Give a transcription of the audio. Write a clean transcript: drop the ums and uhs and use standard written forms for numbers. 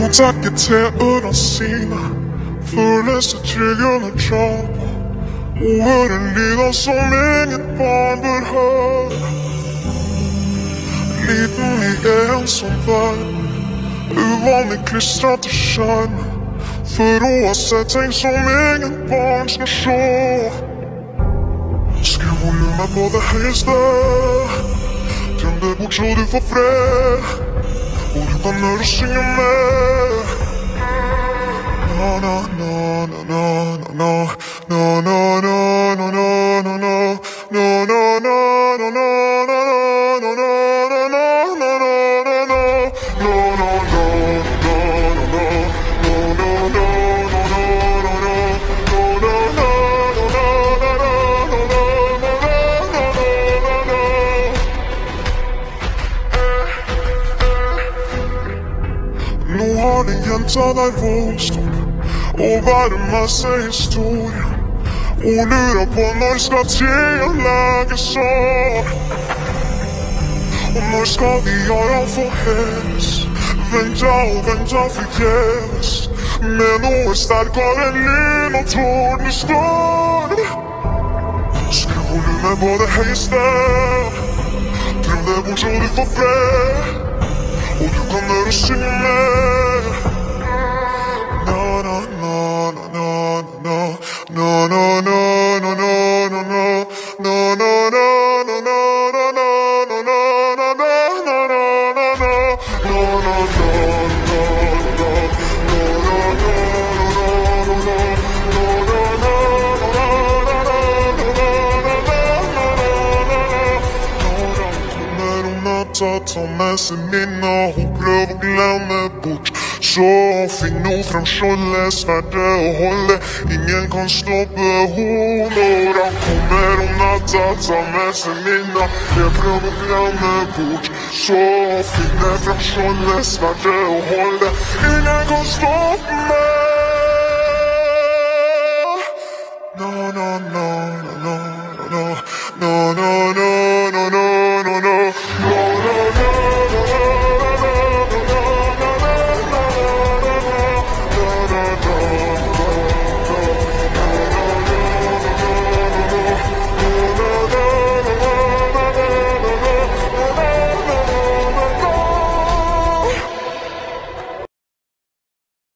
takke til ørene sine, føler seg trygg under trappa og hører lyder som ingen barn bør høre. Liten i en som verden, uvanlig klistret til skjermen, for hun har sett ting som ingen barn skal se. Skru volumet på det høyeste, drøm det bort så du får fred, og du kan høre og synge med. Na na na na na na na na na na na na na na na na na Nå har den jenta der vokst opp og være med seg historien, og lurer på når skal tida lege sår. Og når skal de gjøre for heves, venta og venta forgjeves, med noe sterkere enn lyn og tordenstorm. Skru volumet på det høyeste, drøm det bort så du får fred, og du kan høre og synge med. Na na na na na na na na na na na na na na na na ta med seg minner, hun prøver å glemme bort. Så finn noe frem skjoldet, sverdet og holdet, ingen kan stoppe hun. Når han kommer om natta, ta med seg minner, jeg prøver å glemme bort. Så finn frem skjoldet, sverdet og holdet, ingen kan stoppe meg.